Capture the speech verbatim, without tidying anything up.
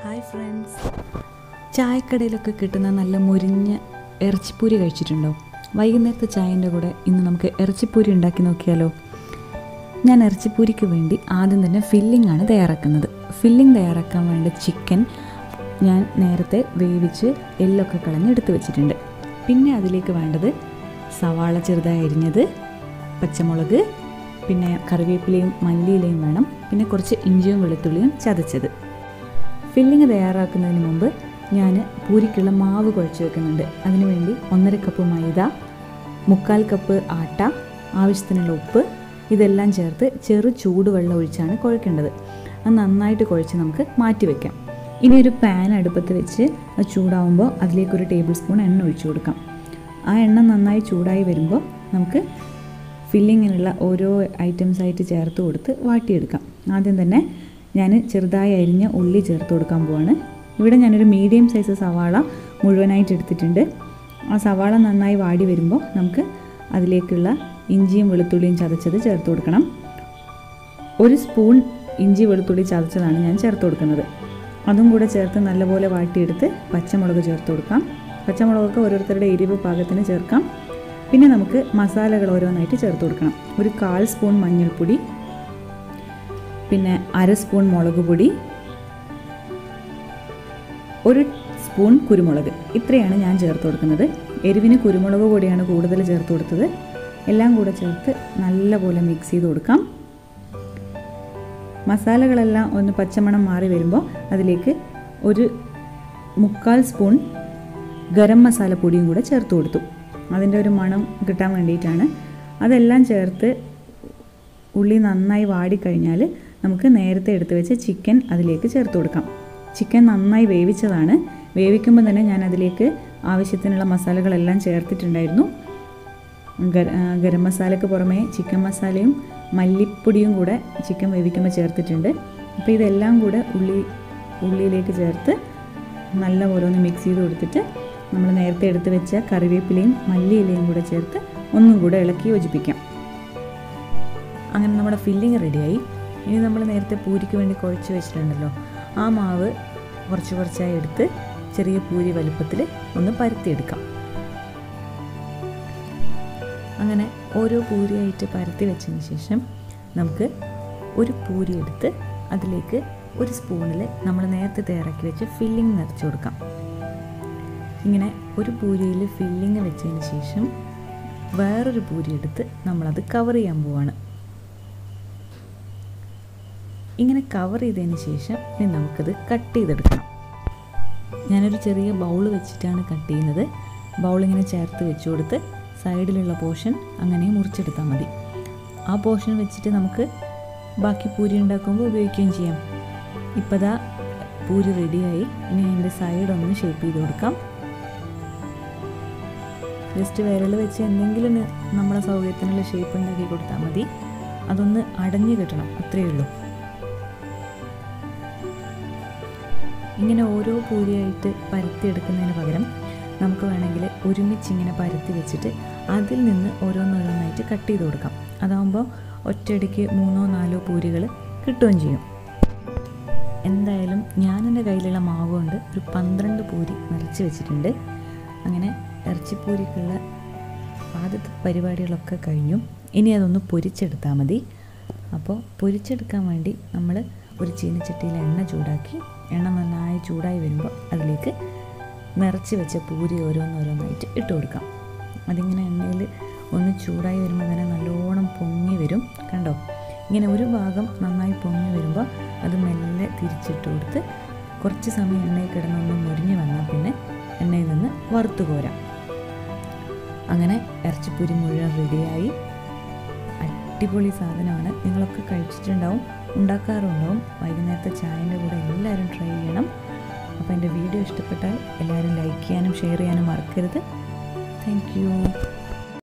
Hi friends, ചായക്കടയിലൊക്കെ കിട്ടുന്ന നല്ല മുരിഞ്ഞ ഇറച്ചിപ്പൂരി കഴിച്ചിട്ടുണ്ടോ? വൈകുന്നേരത്തെ ചായൻ്റെ കൂടെ ഇന്ന് നമുക്ക് ഇറച്ചിപ്പൂരി ഉണ്ടാക്കി നോക്കിയാലോ? ഞാൻ ഇറച്ചിപ്പൂരിക്ക് വേണ്ടി ആദ്യം തന്നെ ഫില്ലിംഗ് ആണ് തയ്യാറാക്കുന്നത്. ഫില്ലിംഗ് തയ്യാറാക്കാൻ വേണ്ട ചിക്കൻ ഞാൻ നേരത്തെ വേവിച്ച് എല്ലൊക്കെ കളഞ്ഞ് എടുത്ത് വെച്ചിട്ടുണ്ട്. പിന്നെ അതിലേക്ക് വേണ്ടത് സവാള ചെറുതായി അരിഞ്ഞത്, പച്ചമുളക്, പിന്നെ കറിവേപ്പിലയും മല്ലിയിലയും വേണം. പിന്നെ കുറച്ച് ഇഞ്ചിയും വെളുത്തുള്ളിയും ചതച്ചത്. ഫില്ലിങ് തയ്യാറാക്കുന്നതിന് മുമ്പ് ഞാൻ പൂരിക്കുള്ള മാവ് കുഴച്ച് വെക്കുന്നുണ്ട്. അതിനുവേണ്ടി ഒന്നര കപ്പ് മൈദ, മുക്കാൽ കപ്പ് ആട്ട, ആവശ്യത്തിനുള്ള ഉപ്പ് ഇതെല്ലാം ചേർത്ത് ചെറു ചൂടുവെള്ളം ഒഴിച്ചാണ് കുഴക്കേണ്ടത്. അത് നന്നായിട്ട് കുഴച്ച് നമുക്ക് മാറ്റി വയ്ക്കാം. ഇനി ഒരു പാൻ അടുപ്പത്ത് വെച്ച് അത് ചൂടാവുമ്പോൾ അതിലേക്കൊരു ടേബിൾ സ്പൂൺ എണ്ണ ഒഴിച്ചു കൊടുക്കാം. ആ എണ്ണ നന്നായി ചൂടായി വരുമ്പോൾ നമുക്ക് ഫില്ലിങ്ങിനുള്ള ഓരോ ഐറ്റംസായിട്ട് ചേർത്ത് കൊടുത്ത് വാട്ടിയെടുക്കാം. ആദ്യം തന്നെ ഞാൻ ചെറുതായി അരിഞ്ഞ ഉള്ളി ചേർത്ത് കൊടുക്കാൻ പോവാണ്. ഇവിടെ ഞാനൊരു മീഡിയം സൈസ് സവാള മുഴുവനായിട്ട് എടുത്തിട്ടുണ്ട്. ആ സവാള നന്നായി വാടി വരുമ്പോൾ നമുക്ക് അതിലേക്കുള്ള ഇഞ്ചിയും വെളുത്തുള്ളിയും ചതച്ചത് ചേർത്ത് കൊടുക്കണം. ഒരു സ്പൂൺ ഇഞ്ചി വെളുത്തുള്ളി ചതച്ചതാണ് ഞാൻ ചേർത്ത് കൊടുക്കുന്നത്. അതും കൂടെ ചേർത്ത് നല്ലപോലെ വാട്ടിയെടുത്ത് പച്ചമുളക് ചേർത്ത് കൊടുക്കാം. പച്ചമുളകൊക്കെ ഓരോരുത്തരുടെ എരിവ് പാകത്തിന് ചേർക്കാം. പിന്നെ നമുക്ക് മസാലകൾ ഓരോന്നായിട്ട് ചേർത്ത് കൊടുക്കണം. ഒരു കാൽ സ്പൂൺ മഞ്ഞൾപ്പൊടി, പിന്നെ അര സ്പൂൺ മുളക് പൊടി, ഒരു സ്പൂൺ കുരുമുളക്, ഇത്രയാണ് ഞാൻ ചേർത്ത് കൊടുക്കുന്നത്. എരിവിന് കുരുമുളക് പൊടിയാണ് കൂടുതൽ ചേർത്ത് കൊടുത്തത്. എല്ലാം കൂടെ ചേർത്ത് നല്ലപോലെ മിക്സ് ചെയ്ത് കൊടുക്കാം. മസാലകളെല്ലാം ഒന്ന് പച്ചമണം മാറി വരുമ്പോൾ അതിലേക്ക് ഒരു മുക്കാൽ സ്പൂൺ ഗരം മസാല പൊടിയും കൂടെ ചേർത്ത് കൊടുത്തു. അതിൻ്റെ ഒരു മണം കിട്ടാൻ വേണ്ടിയിട്ടാണ്. അതെല്ലാം ചേർത്ത് ഉള്ളി നന്നായി വാടിക്കഴിഞ്ഞാൽ നമുക്ക് നേരത്തെ എടുത്ത് വെച്ച് ചിക്കൻ അതിലേക്ക് ചേർത്ത് കൊടുക്കാം. ചിക്കൻ നന്നായി വേവിച്ചതാണ്. വേവിക്കുമ്പോൾ തന്നെ ഞാൻ അതിലേക്ക് ആവശ്യത്തിനുള്ള മസാലകളെല്ലാം ചേർത്തിട്ടുണ്ടായിരുന്നു. ഗരം മസാലയ്ക്ക് പുറമേ ചിക്കൻ മസാലയും മല്ലിപ്പൊടിയും കൂടെ ചിക്കൻ വേവിക്കുമ്പോൾ ചേർത്തിട്ടുണ്ട്. അപ്പോൾ ഇതെല്ലാം കൂടെ ഉള്ളി ഉള്ളിയിലേക്ക് ചേർത്ത് നല്ല ഓരോന്ന് മിക്സ് ചെയ്ത് കൊടുത്തിട്ട് നമ്മൾ നേരത്തെ എടുത്ത് വെച്ച കറിവേപ്പിലയും മല്ലിയിലയും കൂടെ ചേർത്ത് ഒന്നും കൂടെ ഇളക്കി യോജിപ്പിക്കാം. അങ്ങനെ നമ്മുടെ ഫില്ലിങ് റെഡിയായി. ഇനി നമ്മൾ നേരത്തെ പൂരിക്ക് വേണ്ടി കുഴച്ച് വെച്ചിട്ടുണ്ടല്ലോ, ആ മാവ് കുറച്ച് കുറച്ചായി എടുത്ത് ചെറിയ പൂരി വലുപ്പത്തിൽ ഒന്ന് പരത്തിയെടുക്കാം. അങ്ങനെ ഓരോ പൂരിയായിട്ട് പരത്തി വെച്ചതിന് ശേഷം നമുക്ക് ഒരു പൂരി എടുത്ത് അതിലേക്ക് ഒരു സ്പൂണിൽ നമ്മൾ നേരത്തെ തയ്യാറാക്കി വെച്ച് ഫില്ലിങ് നിറച്ച് കൊടുക്കാം. ഇങ്ങനെ ഒരു പൂരിയിൽ ഫില്ലിങ് വെച്ചതിന് ശേഷം വേറൊരു പൂരി എടുത്ത് നമ്മളത് കവർ ചെയ്യാൻ പോവാണ്. ഇങ്ങനെ കവർ ചെയ്തതിന് ശേഷം ഇനി നമുക്കത് കട്ട് ചെയ്തെടുക്കണം. ഞാനൊരു ചെറിയ ബൗൾ വെച്ചിട്ടാണ് കട്ട് ചെയ്യുന്നത്. ബൗളിങ്ങനെ ചേർത്ത് വെച്ച് കൊടുത്ത് സൈഡിലുള്ള പോർഷൻ അങ്ങനെ മുറിച്ചെടുത്താൽ മതി. ആ പോർഷൻ വെച്ചിട്ട് നമുക്ക് ബാക്കി പൂരി ഉണ്ടാക്കുമ്പോൾ ഉപയോഗിക്കുകയും ചെയ്യാം. ഇപ്പോൾ ദാ പൂരി റെഡിയായി. ഇനി അതിൻ്റെ സൈഡൊന്ന് ഷേപ്പ് ചെയ്ത് കൊടുക്കാം. ജസ്റ്റ് വിരൽ വെച്ച് എന്തെങ്കിലും നമ്മളെ സൗകര്യത്തിനുള്ള ഷേപ്പ് ഉണ്ടാക്കി കൊടുത്താൽ മതി. അതൊന്ന് അടഞ്ഞു കിട്ടണം, അത്രയേ ഉള്ളൂ. ഇങ്ങനെ ഓരോ പൂരിയായിട്ട് പരത്തിയെടുക്കുന്നതിന് പകരം നമുക്ക് വേണമെങ്കിൽ ഒരുമിച്ച് ഇങ്ങനെ പരത്തി വെച്ചിട്ട് അതിൽ നിന്ന് ഓരോന്നോരോന്നായിട്ട് കട്ട് ചെയ്ത് കൊടുക്കാം. അതാകുമ്പോൾ ഒറ്റയടിക്ക് മൂന്നോ നാലോ പൂരികൾ കിട്ടുകയും ചെയ്യും. എന്തായാലും ഞാൻ എൻ്റെ കയ്യിലുള്ള മാവ് കൊണ്ട് ഒരു പന്ത്രണ്ട് പൂരി നിറച്ച് വെച്ചിട്ടുണ്ട്. അങ്ങനെ ഇറച്ചിപ്പൂരിക്കുള്ള ആദ്യത്തെ പരിപാടികളൊക്കെ കഴിഞ്ഞു. ഇനി അതൊന്ന് പൊരിച്ചെടുത്താൽ മതി. അപ്പോൾ പൊരിച്ചെടുക്കാൻ വേണ്ടി നമ്മൾ ഒരു ചീനച്ചട്ടിയിൽ എണ്ണ ചൂടാക്കി, എണ്ണ നന്നായി ചൂടായി വരുമ്പോൾ അതിലേക്ക് നിറച്ച് വെച്ച പൂരി ഓരോന്നോരോന്നായിട്ട് ഇട്ട് കൊടുക്കാം. അതിങ്ങനെ എണ്ണയിൽ ഒന്ന് ചൂടായി വരുമ്പോൾ തന്നെ നല്ലോണം പൊങ്ങി വരും. കണ്ടോ? ഇങ്ങനെ ഒരു ഭാഗം നന്നായി പൊങ്ങി വരുമ്പോൾ അത് മെല്ലെ തിരിച്ചിട്ട് കൊടുത്ത് കുറച്ച് സമയം എണ്ണയിൽ കിടന്നൊന്ന് മുരിഞ്ഞ് വന്നാൽ പിന്നെ എണ്ണയിൽ നിന്ന് വറുത്ത് കോരാം. അങ്ങനെ ഇറച്ചിപ്പൂരി മുഴുവൻ റെഡിയായി. അടിപൊളി സാധനമാണ്. നിങ്ങളൊക്കെ കഴിച്ചിട്ടുണ്ടാവും, ഉണ്ടാക്കാറുണ്ടാവും. വൈകുന്നേരത്തെ ചായൻ്റെ കൂടെ എല്ലാവരും ട്രൈ ചെയ്യണം. അപ്പോൾ എൻ്റെ വീഡിയോ ഇഷ്ടപ്പെട്ടാൽ എല്ലാവരും ലൈക്ക് ചെയ്യാനും ഷെയർ ചെയ്യാനും മറക്കരുത്. Thank U.